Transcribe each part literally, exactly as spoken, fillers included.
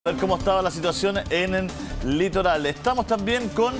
A ver cómo estaba la situación en el litoral. Estamos también con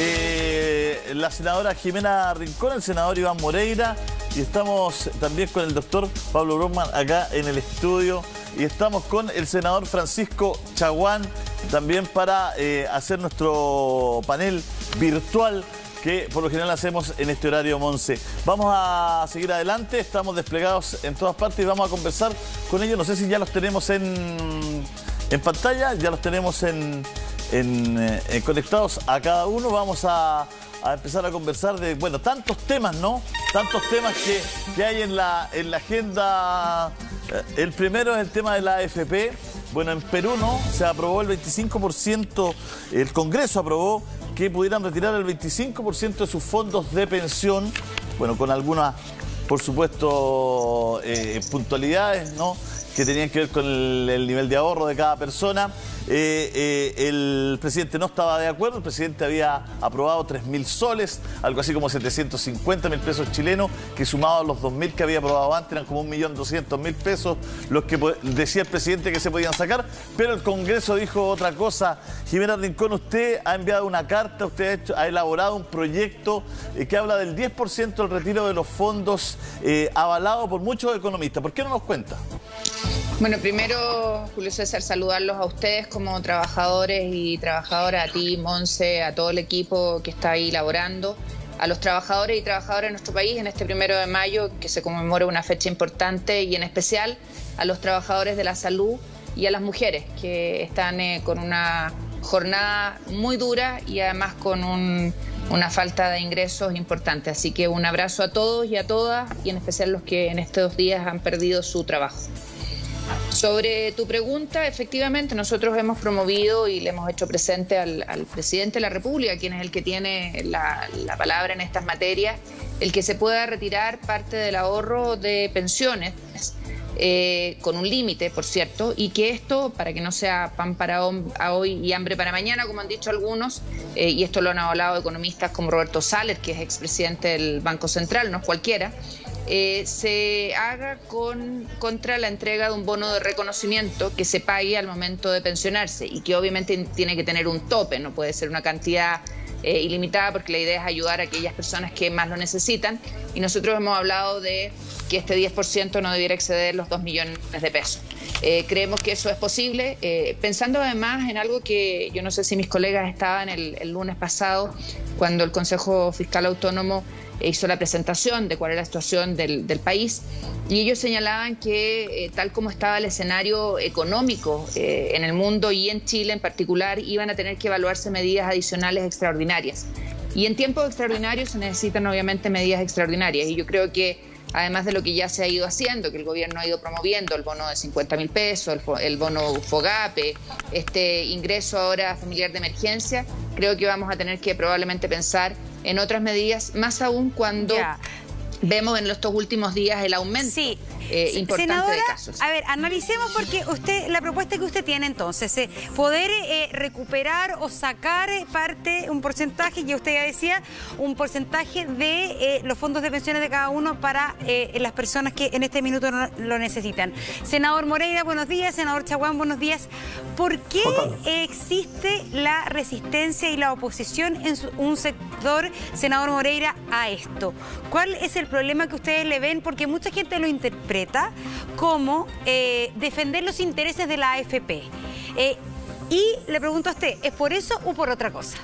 eh, la senadora Jimena Rincón, el senador Iván Moreira, y estamos también con el doctor Pablo Brockman acá en el estudio, y estamos con el senador Francisco Chaguán también para eh, hacer nuestro panel virtual que por lo general hacemos en este horario Monse. Vamos a seguir adelante, estamos desplegados en todas partes y vamos a conversar con ellos. No sé si ya los tenemos en... En pantalla, ya los tenemos en, en, en conectados a cada uno. Vamos a, a empezar a conversar de, bueno, tantos temas, ¿no? Tantos temas que, que hay en la, en la agenda. El primero es el tema de la A F P. Bueno, en Perú, ¿no? Se aprobó el veinticinco por ciento, el Congreso aprobó que pudieran retirar el veinticinco por ciento de sus fondos de pensión. Bueno, con algunas, por supuesto, eh, puntualidades, ¿no?, que tenían que ver con el, el nivel de ahorro de cada persona. Eh, eh, el presidente no estaba de acuerdo, el presidente había aprobado tres mil soles, algo así como setecientos cincuenta mil pesos chilenos, que sumados a los dos mil que había aprobado antes eran como un millón doscientos mil pesos los que decía el presidente que se podían sacar, pero el Congreso dijo otra cosa. Jimena Rincón, usted ha enviado una carta, usted ha, hecho, ha elaborado un proyecto eh, que habla del diez por ciento del retiro de los fondos eh, avalado por muchos economistas. ¿Por qué no nos cuenta? Bueno, primero, Julio César, saludarlos a ustedes como trabajadores y trabajadoras, a ti, Monse, a todo el equipo que está ahí laborando, a los trabajadores y trabajadoras de nuestro país en este primero de mayo, que se conmemora una fecha importante, y en especial a los trabajadores de la salud y a las mujeres que están eh, con una jornada muy dura y además con un, una falta de ingresos importante. Así que un abrazo a todos y a todas, y en especial los que en estos días han perdido su trabajo. Sobre tu pregunta, efectivamente nosotros hemos promovido y le hemos hecho presente al, al presidente de la República, quien es el que tiene la, la palabra en estas materias, el que se pueda retirar parte del ahorro de pensiones, eh, con un límite, por cierto, y que esto, para que no sea pan para hoy y hambre para mañana, como han dicho algunos, eh, y esto lo han hablado economistas como Roberto Saller, que es expresidente del Banco Central, no es cualquiera, Eh, se haga con, contra la entrega de un bono de reconocimiento que se pague al momento de pensionarse y que obviamente tiene que tener un tope, no puede ser una cantidad eh, ilimitada, porque la idea es ayudar a aquellas personas que más lo necesitan, y nosotros hemos hablado de que este diez por ciento no debiera exceder los dos millones de pesos. Eh, creemos que eso es posible, eh, pensando además en algo que yo no sé si mis colegas estaban el, el lunes pasado, cuando el Consejo Fiscal Autónomo hizo la presentación de cuál era la situación del, del país, y ellos señalaban que eh, tal como estaba el escenario económico eh, en el mundo y en Chile en particular, iban a tener que evaluarse medidas adicionales extraordinarias. Y en tiempos extraordinarios se necesitan obviamente medidas extraordinarias, y yo creo que además de lo que ya se ha ido haciendo, que el gobierno ha ido promoviendo, el bono de cincuenta mil pesos, el, el bono FOGAPE, este ingreso ahora familiar de emergencia, creo que vamos a tener que probablemente pensar en otras medidas, más aún cuando ya vemos en estos últimos días el aumento sí. eh, importante Senadora, de casos. A ver, analicemos, porque usted, la propuesta que usted tiene entonces, eh, poder eh, recuperar o sacar parte, un porcentaje, ya usted ya decía, un porcentaje de eh, los fondos de pensiones de cada uno para eh, las personas que en este minuto no lo necesitan. Senador Moreira, buenos días. Senador Chaguán, buenos días. ¿Por qué existe la resistencia y la oposición en su, un sector, senador Moreira, a esto? ¿Cuál es el problema que ustedes le ven? Porque mucha gente lo interpreta como eh, defender los intereses de la A F P. Eh, y le pregunto a usted, ¿es por eso o por otra cosa?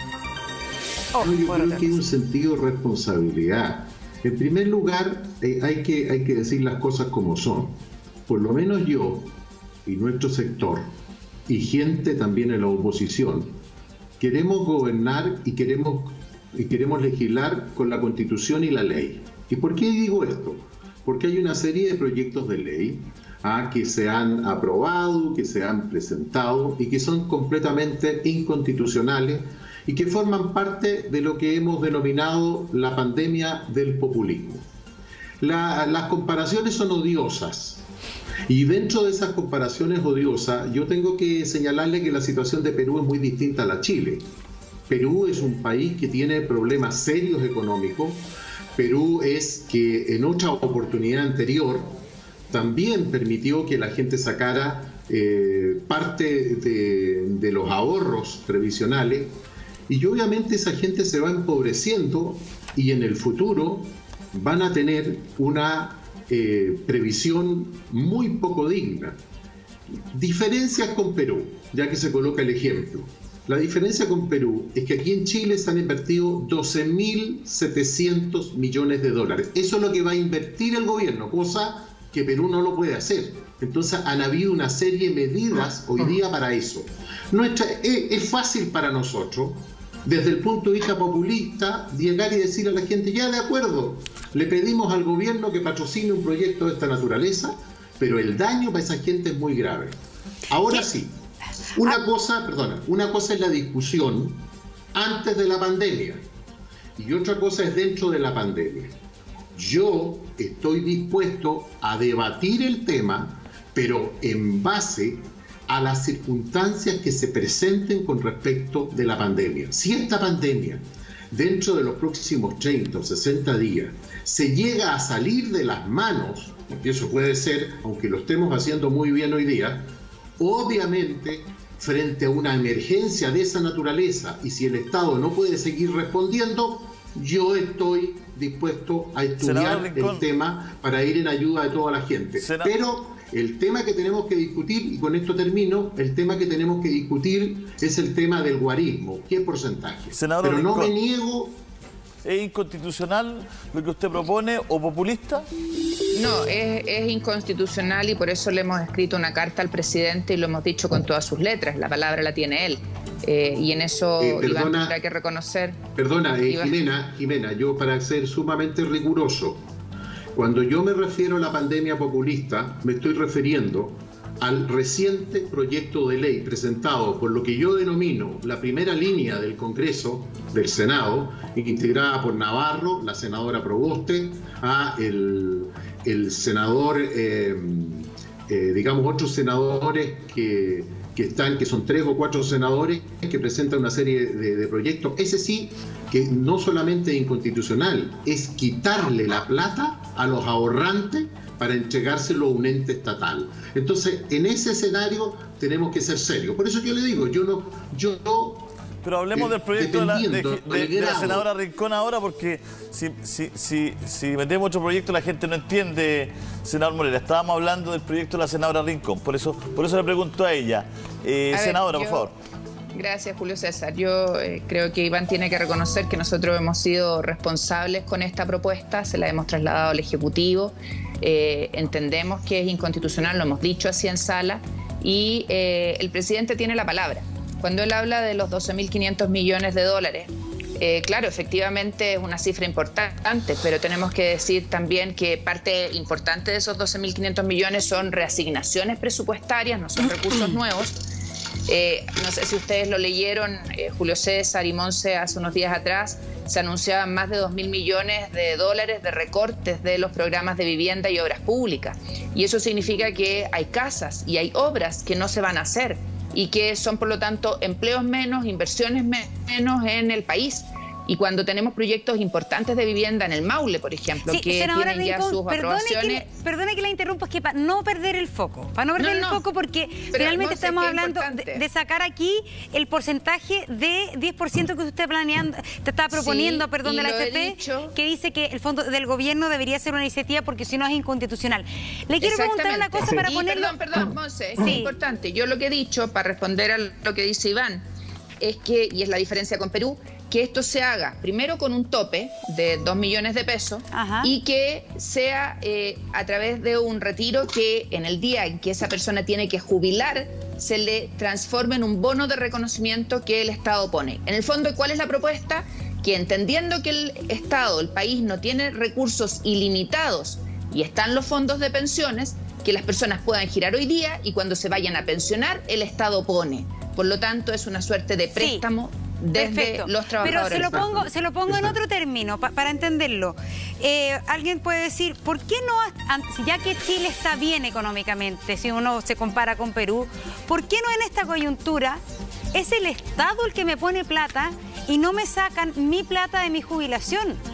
Oh, no, yo por creo otra que hay cosa. un sentido de responsabilidad. En primer lugar, eh, hay, que, hay que decir las cosas como son. Por lo menos yo y nuestro sector, y gente también en la oposición, queremos gobernar y queremos, y queremos legislar con la Constitución y la ley. ¿Y por qué digo esto? Porque hay una serie de proyectos de ley ah, que se han aprobado, que se han presentado y que son completamente inconstitucionales y que forman parte de lo que hemos denominado la pandemia del populismo. La, las comparaciones son odiosas, y dentro de esas comparaciones odiosas yo tengo que señalarle que la situación de Perú es muy distinta a la de Chile. Perú es un país que tiene problemas serios económicos. Perú es que en otra oportunidad anterior también permitió que la gente sacara eh, parte de, de los ahorros previsionales, y obviamente esa gente se va empobreciendo y en el futuro van a tener una eh, previsión muy poco digna. Diferencias con Perú, ya que se coloca el ejemplo. La diferencia con Perú es que aquí en Chile se han invertido doce mil setecientos millones de dólares. Eso es lo que va a invertir el gobierno, cosa que Perú no lo puede hacer. Entonces han habido una serie de medidas hoy día para eso. Nuestra, es, es fácil para nosotros, desde el punto de vista populista, llegar y decir a la gente, ya de acuerdo, le pedimos al gobierno que patrocine un proyecto de esta naturaleza, pero el daño para esa gente es muy grave. Ahora sí, una cosa, perdona, una cosa es la discusión antes de la pandemia y otra cosa es dentro de la pandemia. Yo estoy dispuesto a debatir el tema, pero en base a las circunstancias que se presenten con respecto de la pandemia. Si esta pandemia, dentro de los próximos treinta o sesenta días, se llega a salir de las manos, porque eso puede ser, aunque lo estemos haciendo muy bien hoy día, obviamente, frente a una emergencia de esa naturaleza, y si el Estado no puede seguir respondiendo, yo estoy dispuesto a estudiar el tema para ir en ayuda de toda la gente. Senador. Pero el tema que tenemos que discutir, y con esto termino, el tema que tenemos que discutir es el tema del guarismo. ¿Qué porcentaje? Senador Pero no Rincón, me niego... ¿Es inconstitucional lo que usted propone o populista? No, es, es inconstitucional y por eso le hemos escrito una carta al presidente y lo hemos dicho con todas sus letras. La palabra la tiene él. Eh, y en eso eh, perdona, Iván tendrá que reconocer... Perdona, eh, Jimena, Jimena, yo para ser sumamente riguroso, cuando yo me refiero a la pandemia populista, me estoy refiriendo al reciente proyecto de ley presentado por lo que yo denomino la primera línea del Congreso, del Senado, integrada por Navarro, la senadora Proboste, a el, el senador, eh, eh, digamos, otros senadores que, que están, que son tres o cuatro senadores que presentan una serie de, de proyectos. Ese sí, que no solamente es inconstitucional, es quitarle la plata a los ahorrantes para entregárselo a un ente estatal. Entonces, en ese escenario tenemos que ser serios. Por eso yo le digo, yo no... Yo no Pero hablemos eh, del proyecto de la, de, de, de, de la senadora Rincón ahora, porque si, si, si, si metemos otro proyecto la gente no entiende, senador Moreira. Estábamos hablando del proyecto de la senadora Rincón, por eso, por eso le pregunto a ella. Eh, a senadora, ver, yo... por favor. Gracias, Julio César. Yo eh, creo que Iván tiene que reconocer que nosotros hemos sido responsables con esta propuesta, se la hemos trasladado al Ejecutivo, eh, entendemos que es inconstitucional, lo hemos dicho así en sala, y eh, el presidente tiene la palabra. Cuando él habla de los doce mil quinientos millones de dólares, eh, claro, efectivamente es una cifra importante, pero tenemos que decir también que parte importante de esos doce mil quinientos millones son reasignaciones presupuestarias, no son recursos nuevos. Eh, no sé si ustedes lo leyeron, eh, Julio César y Monse, hace unos días atrás se anunciaban más de dos mil millones de dólares de recortes de los programas de vivienda y obras públicas. Y eso significa que hay casas y hay obras que no se van a hacer y que son, por lo tanto, empleos menos, inversiones menos en el país. Y cuando tenemos proyectos importantes de vivienda en el Maule, por ejemplo, sí, que tienen Rincón, ya sus perdone aprobaciones... Que, perdone que la interrumpa, es que para no perder el foco, para no perder no, no, el foco porque finalmente estamos hablando de, de sacar aquí el porcentaje de diez por ciento que usted está planeando, te está proponiendo, sí, perdón, de la F P, que dice que el fondo del gobierno debería ser una iniciativa porque si no es inconstitucional. Le quiero preguntar una cosa para y ponerlo... Perdón, perdón, Monse, es sí. importante. Yo lo que he dicho, para responder a lo que dice Iván, es que, y es la diferencia con Perú, que esto se haga primero con un tope de dos millones de pesos. Ajá. Y que sea eh, a través de un retiro que en el día en que esa persona tiene que jubilar se le transforme en un bono de reconocimiento que el Estado pone. En el fondo, ¿cuál es la propuesta? Que entendiendo que el Estado, el país, no tiene recursos ilimitados y están los fondos de pensiones, que las personas puedan girar hoy día y cuando se vayan a pensionar, el Estado pone. Por lo tanto, es una suerte de préstamo. Sí. Desde Perfecto. Los trabajadores. Pero se lo pongo, se lo pongo en otro término, pa, para entenderlo. Eh, alguien puede decir, ¿por qué no, ya que Chile está bien económicamente, si uno se compara con Perú, ¿por qué no en esta coyuntura es el Estado el que me pone plata y no me sacan mi plata de mi jubilación?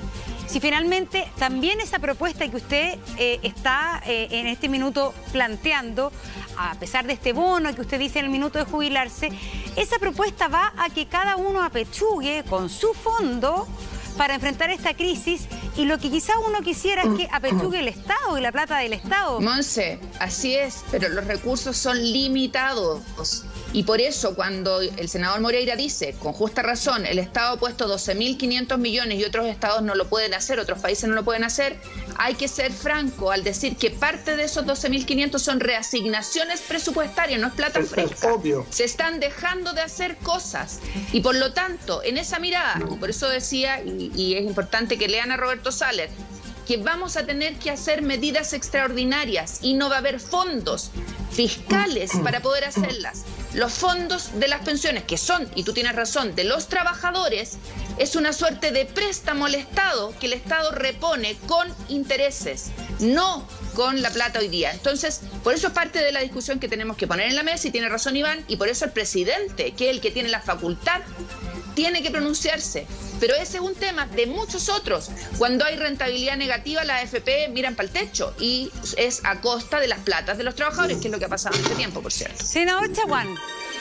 si finalmente también esa propuesta que usted eh, está eh, en este minuto planteando, a pesar de este bono que usted dice en el minuto de jubilarse, esa propuesta va a que cada uno apechugue con su fondo para enfrentar esta crisis, y lo que quizá uno quisiera es que apechugue el Estado y la plata del Estado. Monse, así es, pero los recursos son limitados. Y por eso cuando el senador Moreira dice, con justa razón, el Estado ha puesto doce mil quinientos millones y otros estados no lo pueden hacer, otros países no lo pueden hacer, hay que ser franco al decir que parte de esos doce mil quinientos son reasignaciones presupuestarias, no es plata es, fresca. Es obvio. Se están dejando de hacer cosas. Y por lo tanto, en esa mirada, y por eso decía, y, y es importante que lean a Roberto Saller, que vamos a tener que hacer medidas extraordinarias y no va a haber fondos fiscales para poder hacerlas. Los fondos de las pensiones, que son, y tú tienes razón, de los trabajadores, es una suerte de préstamo al Estado que el Estado repone con intereses, no con la plata hoy día. Entonces, por eso es parte de la discusión que tenemos que poner en la mesa, y tiene razón Iván, y por eso el presidente, que es el que tiene la facultad, tiene que pronunciarse. Pero ese es un tema de muchos otros. Cuando hay rentabilidad negativa, las A F P miran para el techo, y es a costa de las platas de los trabajadores, que es lo que ha pasado en este tiempo, por cierto. Senador Chaguán.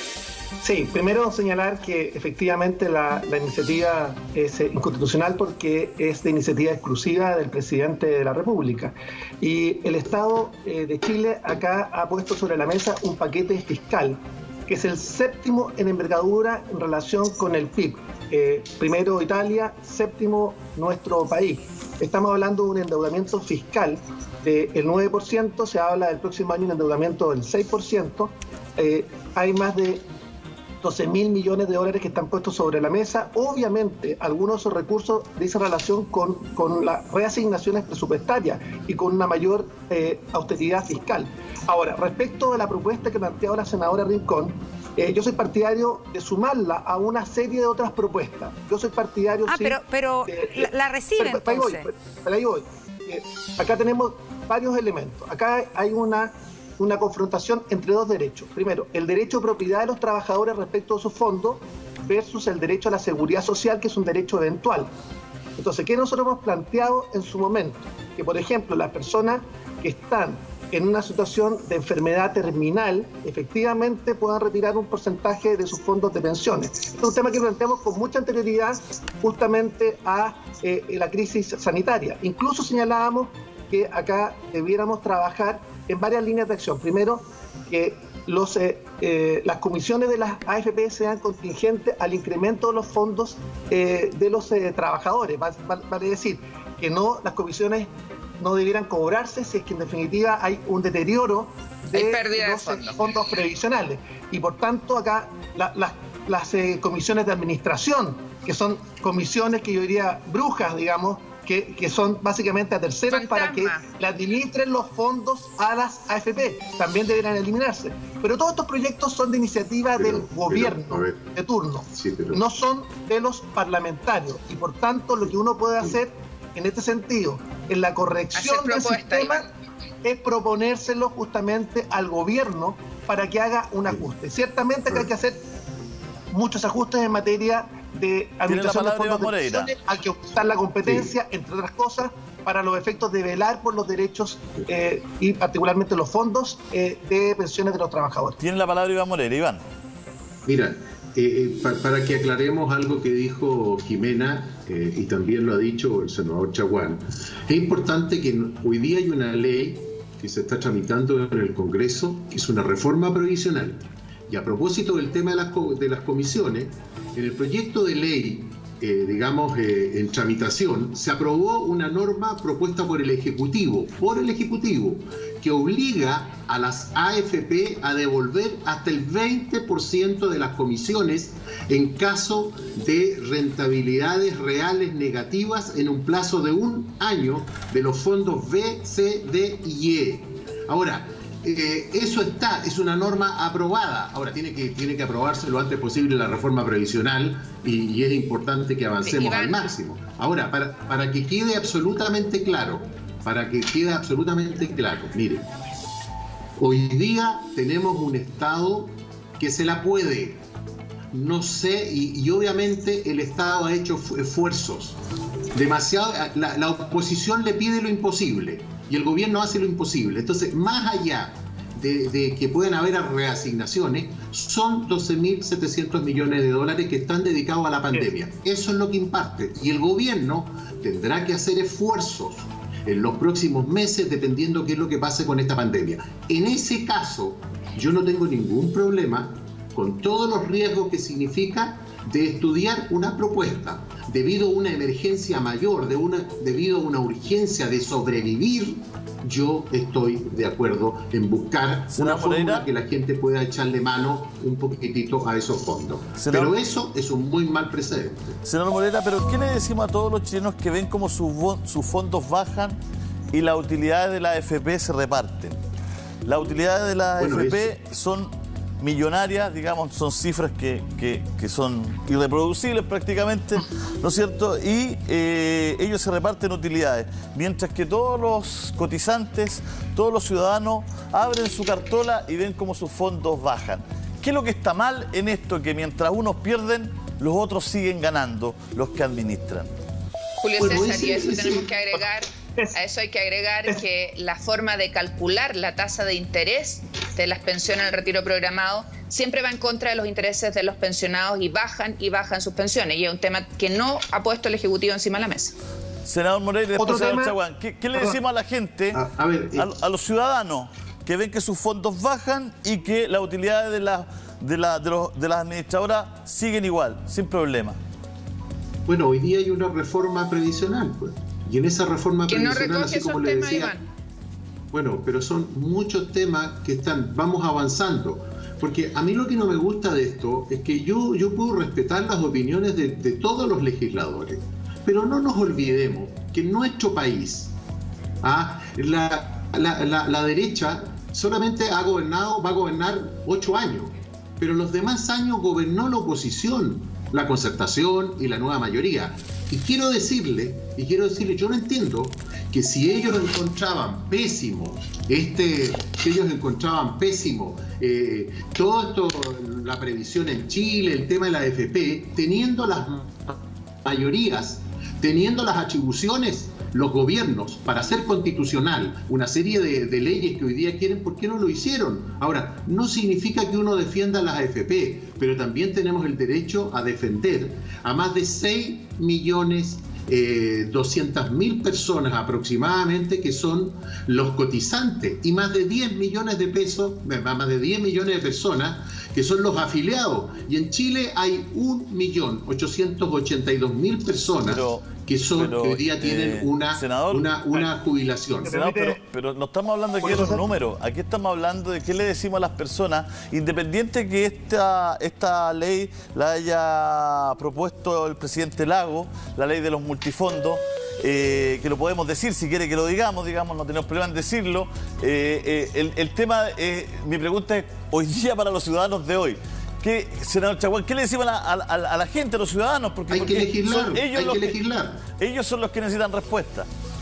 Sí, primero señalar que efectivamente la, la iniciativa es inconstitucional porque es de iniciativa exclusiva del presidente de la República. Y el Estado eh, de Chile acá ha puesto sobre la mesa un paquete fiscal que es el séptimo en envergadura en relación con el P I B. Eh, primero Italia, séptimo nuestro país. Estamos hablando de un endeudamiento fiscal del nueve por ciento, se habla del próximo año un endeudamiento del seis por ciento. Eh, hay más de doce mil millones de dólares que están puestos sobre la mesa. Obviamente, algunos de esos recursos dicen relación con, con las reasignaciones presupuestarias y con una mayor eh, austeridad fiscal. Ahora, respecto de la propuesta que planteaba la senadora Rincón, eh, yo soy partidario de sumarla a una serie de otras propuestas. Yo soy partidario... Ah, sí, pero, pero de, la, la recibe pero, pero, entonces. Ahí voy, pero ahí voy. Eh, acá tenemos varios elementos. Acá hay una... una confrontación entre dos derechos. Primero, el derecho a propiedad de los trabajadores respecto a sus fondos versus el derecho a la seguridad social, que es un derecho eventual. Entonces, ¿qué nosotros hemos planteado en su momento? Que, por ejemplo, las personas que están en una situación de enfermedad terminal, efectivamente puedan retirar un porcentaje de sus fondos de pensiones. Este es un tema que planteamos con mucha anterioridad justamente a eh, la crisis sanitaria. Incluso señalábamos que acá debiéramos trabajar en varias líneas de acción. Primero, que los, eh, eh, las comisiones de las A F P sean contingentes al incremento de los fondos eh, de los eh, trabajadores. Vale, vale decir, que no las comisiones no debieran cobrarse si es que en definitiva hay un deterioro de los de fondos. fondos previsionales. Y por tanto acá la, la, las eh, comisiones de administración, que son comisiones que yo diría brujas, digamos, Que, que son básicamente a terceros para que le administren los fondos a las A F P. También deberán eliminarse. Pero todos estos proyectos son de iniciativa pero, del gobierno pero, ver, de turno, sí, pero... no son de los parlamentarios. Y por tanto, lo que uno puede hacer en este sentido, en la corrección del sistema, es proponérselo justamente al gobierno para que haga un ajuste. Ciertamente que hay que hacer muchos ajustes en materia de administración de fondos de pensiones, hay que ajustar la competencia, sí, entre otras cosas, para los efectos de velar por los derechos eh, y particularmente los fondos eh, de pensiones de los trabajadores. Tiene la palabra Iván Moreira. Iván. Mira, eh, eh, pa para que aclaremos algo que dijo Jimena, eh, y también lo ha dicho el senador Chaguán, es importante que hoy día hay una ley que se está tramitando en el Congreso, que es una reforma provisional. Y a propósito del tema de las, de las comisiones, en el proyecto de ley, eh, digamos, eh, en tramitación, se aprobó una norma propuesta por el Ejecutivo, por el Ejecutivo, que obliga a las A F P a devolver hasta el veinte por ciento de las comisiones en caso de rentabilidades reales negativas en un plazo de un año de los fondos B, C, D y E. Ahora, Eh, eso está, es una norma aprobada. Ahora tiene que, tiene que aprobarse lo antes posible la reforma previsional y, y es importante que avancemos al máximo. Ahora, para, para que quede absolutamente claro, para que quede absolutamente claro, mire, hoy día tenemos un Estado que se la puede. No sé, y, y obviamente el Estado ha hecho esfuerzos demasiado, la, la oposición le pide lo imposible y el gobierno hace lo imposible. Entonces, más allá de, de que puedan haber reasignaciones, son doce mil setecientos millones de dólares que están dedicados a la pandemia. Eso es lo que imparte. Y el gobierno tendrá que hacer esfuerzos en los próximos meses, dependiendo qué es lo que pase con esta pandemia. En ese caso, yo no tengo ningún problema con todos los riesgos que significa de estudiar una propuesta debido a una emergencia mayor, de una, debido a una urgencia de sobrevivir. Yo estoy de acuerdo en buscar una fórmula que la gente pueda echarle mano un poquitito a esos fondos. Pero eso es un muy mal precedente. Senador Moreira, pero ¿qué le decimos a todos los chilenos que ven cómo sus, sus fondos bajan y las utilidades de la A F P se reparten? Las utilidades de la bueno, A F P eso. son millonarias, digamos, son cifras que, que, que son irreproducibles prácticamente, ¿no es cierto? Y eh, ellos se reparten utilidades, mientras que todos los cotizantes, todos los ciudadanos abren su cartola y ven cómo sus fondos bajan. ¿Qué es lo que está mal en esto? Que mientras unos pierden, los otros siguen ganando, los que administran. Julio César, y a eso tenemos que agregar, a eso hay que agregar que la forma de calcular la tasa de interés de las pensiones en el retiro programado siempre va en contra de los intereses de los pensionados y bajan y bajan sus pensiones. Y es un tema que no ha puesto el Ejecutivo encima de la mesa. Senador Moreira, después senador Chaguán, ¿qué, ¿qué le decimos a la gente, a, a, ver, eh, a, a los ciudadanos que ven que sus fondos bajan y que las utilidades de, la, de, la, de, los, de las administradoras siguen igual, sin problema? Bueno, hoy día hay una reforma previsional, pues. Y en esa reforma que previsional, no así como le temas, decía, Iván. Bueno, pero son muchos temas que están, vamos avanzando. Porque a mí lo que no me gusta de esto es que yo, yo puedo respetar las opiniones de, de todos los legisladores, pero no nos olvidemos que en nuestro país, ¿ah? la, la, la, la derecha solamente ha gobernado, va a gobernar ocho años, pero los demás años gobernó la oposición, la concertación y la nueva mayoría. Y quiero decirle, y quiero decirle, yo no entiendo que si ellos encontraban pésimo, este, que ellos encontraban pésimo eh, todo esto, la previsión en Chile, el tema de la A F P, teniendo las mayorías, teniendo las atribuciones, los gobiernos, para hacer constitucional una serie de, de leyes que hoy día quieren, ¿por qué no lo hicieron? Ahora, no significa que uno defienda las A F P, pero también tenemos el derecho a defender a más de seis millones doscientas mil personas aproximadamente que son los cotizantes y más de diez millones de pesos, más de diez millones de personas que son los afiliados. Y en Chile hay un millón ochocientos ochenta y dos mil personas pero, que son pero, que hoy día tienen eh, una, senador, una, una jubilación. Senador, pero, pero no estamos hablando aquí de los números, aquí estamos hablando de qué le decimos a las personas, independiente que esta, esta ley la haya propuesto el presidente Lago, la ley de los multifondos, eh, que lo podemos decir, si quiere que lo digamos, digamos, no tenemos problema en decirlo. Eh, eh, el, el tema, eh, mi pregunta es, hoy día para los ciudadanos de hoy, ¿qué, senador Chaguán, qué le decimos a la, a, a, a la gente, a los ciudadanos? Porque, hay porque que legislar, ellos hay los que legislar. Que, ellos son los que necesitan respuesta.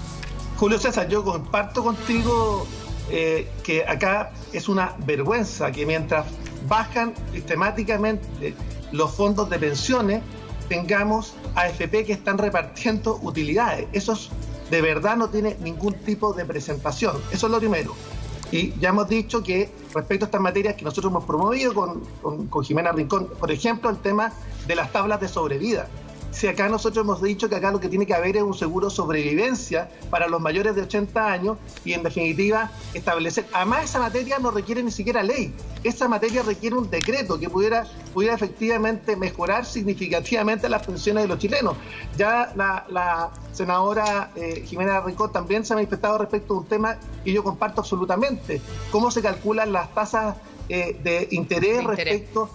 Julio César, yo comparto contigo eh, que acá es una vergüenza que mientras bajan sistemáticamente los fondos de pensiones, tengamos A F P que están repartiendo utilidades. Eso es, de verdad no tiene ningún tipo de presentación. Eso es lo primero. Y ya hemos dicho que respecto a estas materias que nosotros hemos promovido con, con, con Jimena Rincón, por ejemplo, el tema de las tablas de sobrevida. Si acá nosotros hemos dicho que acá lo que tiene que haber es un seguro sobrevivencia para los mayores de ochenta años y en definitiva establecer, además esa materia no requiere ni siquiera ley, esa materia requiere un decreto que pudiera, pudiera efectivamente mejorar significativamente las pensiones de los chilenos. Ya la, la senadora eh, Jimena Rincón también se ha manifestado respecto a un tema que yo comparto absolutamente, cómo se calculan las tasas eh, de interés, de interés respecto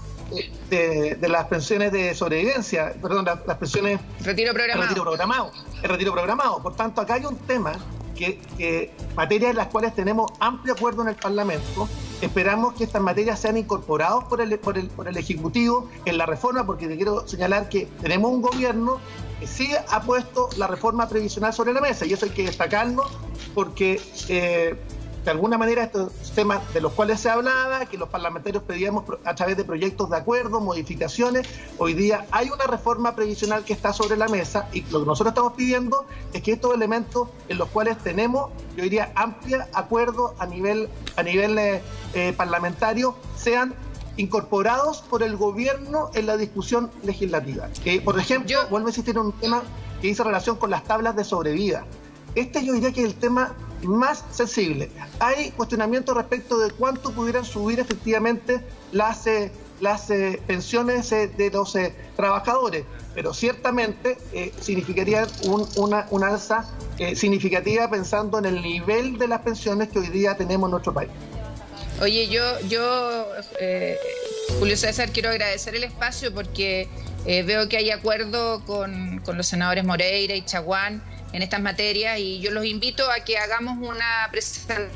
De, de las pensiones de sobrevivencia, perdón, las, las pensiones... Retiro programado. El retiro programado. El retiro programado. Por tanto, acá hay un tema, que, que materias en las cuales tenemos amplio acuerdo en el Parlamento. Esperamos que estas materias sean incorporadas por el, por el, por el Ejecutivo en la reforma, porque te quiero señalar que tenemos un gobierno que sí ha puesto la reforma previsional sobre la mesa, y eso hay que destacarlo, porque... Eh, de alguna manera estos temas de los cuales se hablaba, que los parlamentarios pedíamos a través de proyectos de acuerdo, modificaciones. Hoy día hay una reforma previsional que está sobre la mesa y lo que nosotros estamos pidiendo es que estos elementos en los cuales tenemos, yo diría, amplia acuerdo a nivel, a nivel eh, eh, parlamentario, sean incorporados por el gobierno en la discusión legislativa. Que, por ejemplo, yo... vuelvo a insistir en un tema que dice relación con las tablas de sobrevida. Este yo diría que es el tema más sensible. Hay cuestionamientos respecto de cuánto pudieran subir efectivamente las, eh, las eh, pensiones eh, de los eh, trabajadores, pero ciertamente eh, significaría un, una, una alza eh, significativa pensando en el nivel de las pensiones que hoy día tenemos en nuestro país. Oye, yo, yo eh, Julio César, quiero agradecer el espacio porque eh, veo que hay acuerdo con, con los senadores Moreira y Chaguán en estas materias y yo los invito a que hagamos una presentación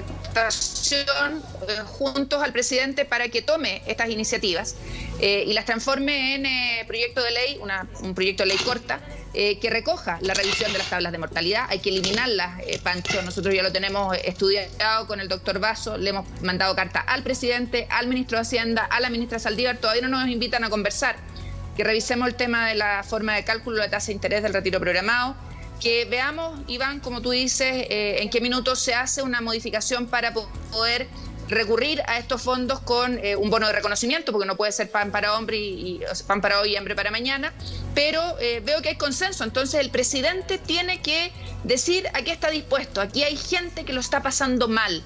eh, juntos al presidente para que tome estas iniciativas eh, y las transforme en eh, proyecto de ley, una, un proyecto de ley corta eh, que recoja la revisión de las tablas de mortalidad. Hay que eliminarlas, eh, Pancho, nosotros ya lo tenemos estudiado con el doctor Vaso, le hemos mandado carta al presidente, al ministro de Hacienda, a la ministra Saldívar, todavía no nos invitan a conversar, que revisemos el tema de la forma de cálculo de la tasa de interés del retiro programado, que veamos, Iván, como tú dices, eh, en qué minutos se hace una modificación para poder recurrir a estos fondos con eh, un bono de reconocimiento, porque no puede ser pan para hombre y, y pan para hoy y hambre para mañana, pero eh, veo que hay consenso, entonces el presidente tiene que decir a qué está dispuesto. Aquí hay gente que lo está pasando mal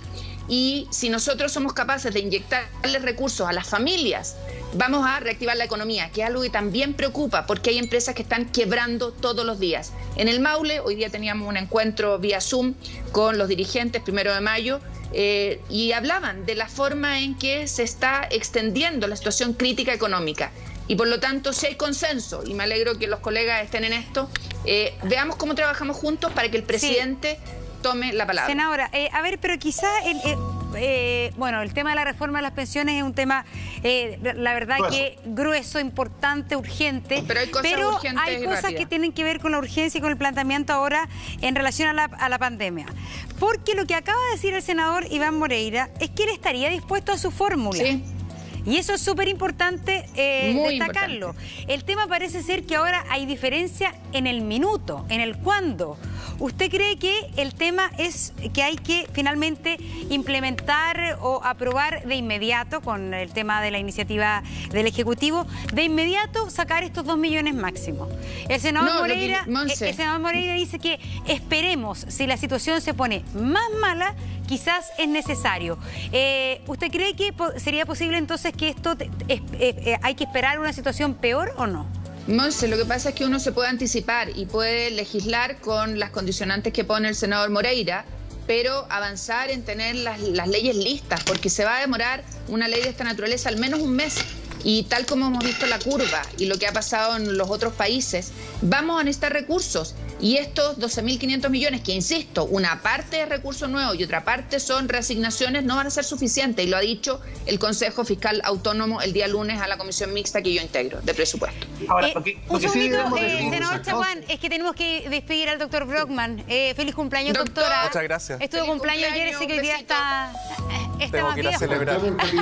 y si nosotros somos capaces de inyectarles recursos a las familias, vamos a reactivar la economía, que es algo que también preocupa porque hay empresas que están quebrando todos los días. En el Maule, hoy día teníamos un encuentro vía Zoom con los dirigentes, primero de mayo, eh, y hablaban de la forma en que se está extendiendo la situación crítica económica. Y por lo tanto, si hay consenso, y me alegro que los colegas estén en esto, eh, veamos cómo trabajamos juntos para que el presidente sí. tome la palabra. Senadora, eh, a ver, pero quizá el... el... Eh, bueno, el tema de la reforma de las pensiones es un tema, eh, la verdad grueso. que grueso, importante, urgente, pero hay cosas, pero urgentes hay y cosas rápidas. que tienen que ver con la urgencia y con el planteamiento ahora en relación a la, a la pandemia. Porque lo que acaba de decir el senador Iván Moreira es que él estaría dispuesto a su fórmula. Sí. Y eso es súper importante eh, destacarlo. Importante. El tema parece ser que ahora hay diferencia en el minuto, en el cuándo. ¿Usted cree que el tema es que hay que finalmente implementar o aprobar de inmediato, con el tema de la iniciativa del Ejecutivo, de inmediato sacar estos dos millones máximos? El senador, no, Moreira, que, el senador Moreira dice que esperemos, si la situación se pone más mala, quizás es necesario. Eh, ¿Usted cree que po sería posible entonces que esto te, eh, eh, hay que esperar una situación peor o no? Monse, lo que pasa es que uno se puede anticipar y puede legislar con las condicionantes que pone el senador Moreira, pero avanzar en tener las, las leyes listas, porque se va a demorar una ley de esta naturaleza al menos un mes. Y tal como hemos visto la curva y lo que ha pasado en los otros países, vamos a necesitar recursos. Y estos doce mil quinientos millones, que insisto, una parte es recursos nuevos y otra parte son reasignaciones, no van a ser suficientes. Y lo ha dicho el Consejo Fiscal Autónomo el día lunes a la comisión mixta que yo integro de presupuesto. Ahora, eh, porque, un porque segundito, sí eh, senador Chaguán, es que tenemos que despedir al doctor Brockman. Eh, feliz cumpleaños, Doctor, doctora. Muchas gracias. Estuvo cumpleaños, cumpleaños ayer, sé que hoy día está, está Tengo más que ir a viejo. celebrar.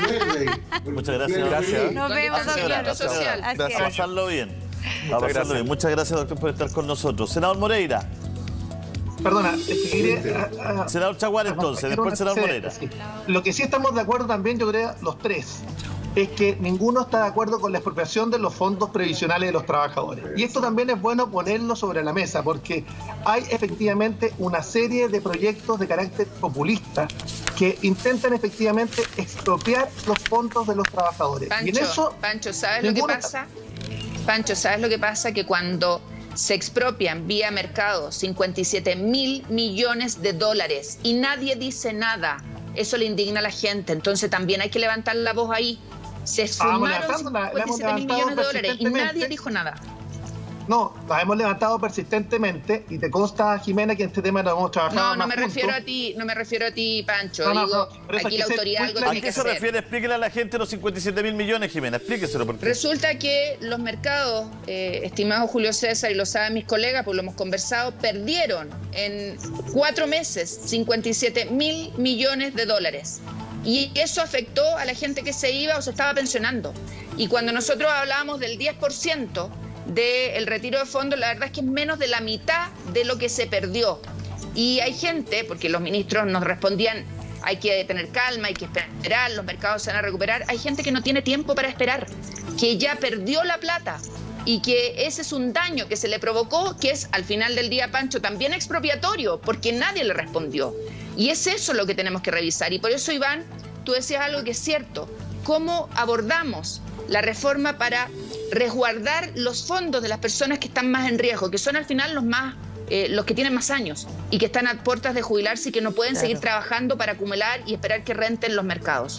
Muchas gracias. Gracias. Nos vemos, Señora, doctor. social. Así A es. pasarlo bien. A pasarlo gracias. bien. Muchas gracias, doctor, por estar con nosotros. Senador Moreira. Perdona, es que quería, a, a, Senador Chaguán, entonces, después el senador Moreira. Sí. Lo que sí estamos de acuerdo también, yo creo, los tres, es que ninguno está de acuerdo con la expropiación de los fondos previsionales de los trabajadores. Y esto también es bueno ponerlo sobre la mesa, porque hay efectivamente una serie de proyectos de carácter populista que intentan efectivamente expropiar los fondos de los trabajadores. Pancho, y en eso, Pancho, ¿sabes lo que pasa? Pancho, ¿sabes lo que pasa? Que cuando se expropian vía mercado cincuenta y siete mil millones de dólares y nadie dice nada, eso le indigna a la gente. Entonces también hay que levantar la voz ahí. Se Estábamos esfumaron levantando la- la cincuenta y hemos siete mil levantado millones de dólares y persistentemente. nadie dijo nada. No, las hemos levantado persistentemente y te consta, Jimena, que en este tema lo hemos trabajado No, no más me juntos. refiero a ti, no me refiero a ti, Pancho. No, no, Digo, no, por eso aquí hay la que ser autoridad muy algo claro. ¿A tiene qué que se hacer. refiere? Explíquele a la gente los cincuenta y siete mil millones, Jimena. Explíqueselo. Porque... Resulta que los mercados, eh, estimado Julio César, y lo saben mis colegas, pues lo hemos conversado, perdieron en cuatro meses cincuenta y siete mil millones de dólares. Y eso afectó a la gente que se iba o se estaba pensionando. Y cuando nosotros hablábamos del diez por ciento del retiro de fondos, la verdad es que es menos de la mitad de lo que se perdió. Y hay gente, porque los ministros nos respondían, hay que tener calma, hay que esperar, los mercados se van a recuperar. Hay gente que no tiene tiempo para esperar, que ya perdió la plata y que ese es un daño que se le provocó, que es al final del día, Pancho, también expropiatorio, porque nadie le respondió. Y es eso lo que tenemos que revisar. Y por eso, Iván, tú decías algo que es cierto. ¿Cómo abordamos la reforma para resguardar los fondos de las personas que están más en riesgo, que son al final los más eh, los que tienen más años y que están a puertas de jubilarse y que no pueden claro. seguir trabajando para acumular y esperar que renten los mercados?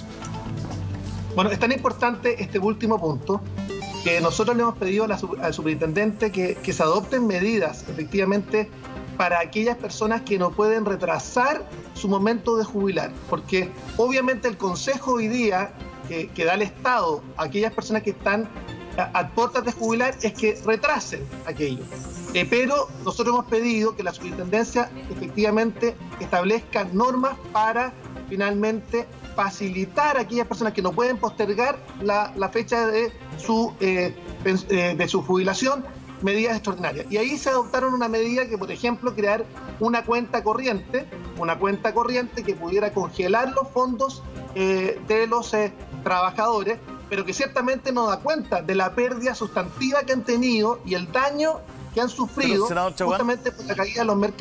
Bueno, es tan importante este último punto que nosotros le hemos pedido a la, al superintendente que, que se adopten medidas, efectivamente, para aquellas personas que no pueden retrasar su momento de jubilar. Porque obviamente el consejo hoy día que, que da el Estado a aquellas personas que están a, a puertas de jubilar es que retrasen aquello. Eh, pero nosotros hemos pedido que la superintendencia efectivamente establezca normas para finalmente facilitar a aquellas personas que no pueden postergar la, la fecha de su, eh, de su jubilación, medidas extraordinarias. Y ahí se adoptaron una medida que, por ejemplo, crear una cuenta corriente, una cuenta corriente que pudiera congelar los fondos eh, de los eh, trabajadores, pero que ciertamente no da cuenta de la pérdida sustantiva que han tenido y el daño que han sufrido justamente por la caída de los mercados.